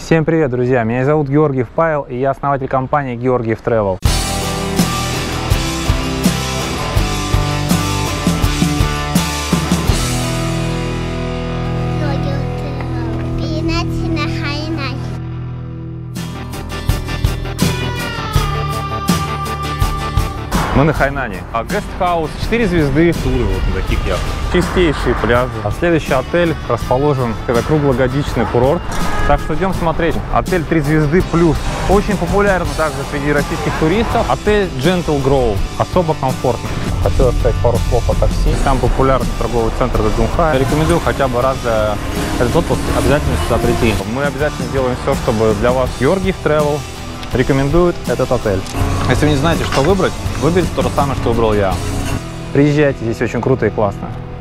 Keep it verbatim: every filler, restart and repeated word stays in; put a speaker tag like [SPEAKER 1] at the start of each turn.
[SPEAKER 1] Всем привет, друзья! Меня зовут Георгиев Павел, и я основатель компании Георгиев Travel. Мы на Хайнане. А гестхаус, четыре звезды, туры вот на таких яхтах. Чистейшие пляжи. А следующий отель расположен, это круглогодичный курорт. Так что идем смотреть. Отель три звезды плюс. Очень популярен также среди российских туристов. Отель Gentle Grove. Особо комфортно. Хочу сказать пару слов о такси. Там популярный торговый центр Дунхай. Рекомендую хотя бы раз за этот отпуск обязательно сюда прийти. Мы обязательно сделаем все, чтобы для вас Георгиев Travel рекомендует этот отель. Если вы не знаете, что выбрать, выберите то же самое, что выбрал я. Приезжайте, здесь очень круто и классно.